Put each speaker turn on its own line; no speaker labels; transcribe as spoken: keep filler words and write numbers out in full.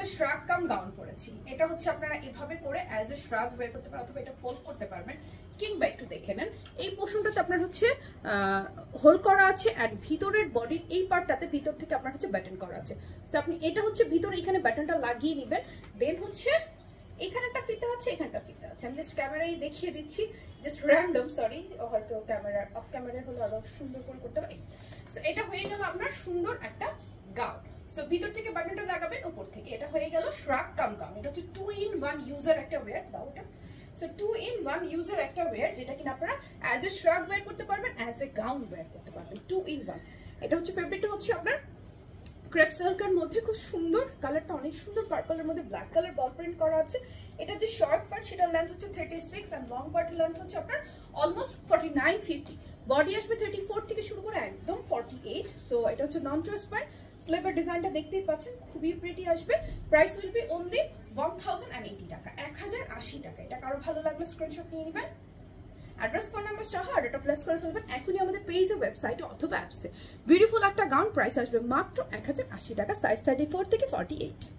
শ্রাগ কাম gown পরেছি, এটা হচ্ছে আপনারা এভাবে করে অ্যাজ এ শ্রাগ বের করতে পারেন অথবা এটা ফোল্ড করতে পারবেন, কিংবা একটু দেখে নেন এই পোর্শনটাতে আপনার হচ্ছে হোল করা আছে আর ভিতরের বডির এই পার্টটাতে ভিতর থেকে আপনার হচ্ছে ব্যাটন করা আছে। সো আপনি এটা হচ্ছে ভিতরে এখানে ব্যাটনটা লাগিয়ে নেবেন, দেন হচ্ছে এখানে একটা ফিতা আছে, এখানে একটা ফিতা আছে। আমি জাস্ট ক্যামেরায় দেখিয়ে দিচ্ছি, জাস্ট র্যান্ডম, সরি, হয়তো ক্যামেরা অফ ক্যামেরা হলে আরো সুন্দর করে করতে পারি। সো এটা হয়ে গেল আপনার সুন্দর একটা গাউন। সো ভিতর থেকে বাটনটা লাগাবেন, উপর থেকে, এটা হয়ে গেল শ্রাগ কাম গাউন। এটা হচ্ছে টু ইন ওয়ান ইউজার একটা ওয়্যার, দাও এটা। So two in one user একটা ওয়্যার, যেটা কিনা আপনারা অ্যাজ এ শ্রাগ ওয়্যার করতে পারবেন, অ্যাজ এ গাউন ওয়্যার করতে পারবেন, টু ইন ওয়ান। এটা হচ্ছে ফেব্রিকটা হচ্ছে আপনার ক্রেপ সিল্কের মধ্যে, খুব সুন্দর কালারটা, অনেক সুন্দর পার্পলের মধ্যে ব্ল্যাক কালার বল প্রিন্ট করা আছে। এটা যে শর্ট পার্ট সেটার লেন্থ হচ্ছে থার্টি সিক্স এন্ড লং পার্টের লেন্থ হচ্ছে আপনার almost forty nine fifty, body আসবে থার্টি ফোর থেকে শুরু করে একদম ফর্টি এইট। সো এটা হচ্ছে নন ট্রান্সপারেন্ট, স্লিভের ডিজাইনটা দেখতেই পাচ্ছেন, খুবই প্রিটি আসবে। Price will be only one thousand eighty টাকা, এক হাজার আশি টাকা। এটা কারো ভালো লাগলে স্ক্রিনশট নিয়ে নেবেন, অ্যাড্রেস ফোন নাম্বার সহ অর্ডারটা প্লেস করে ফেলবেন এখনই আমাদের পেজে, ওয়েবসাইটে অথবা অ্যাপসে। বিউটিফুল একটা গাউন, প্রাইস আসবে মাত্র এক হাজার আশি টাকা, সাইজ থার্টি ফোর থেকে ফর্টি এইট।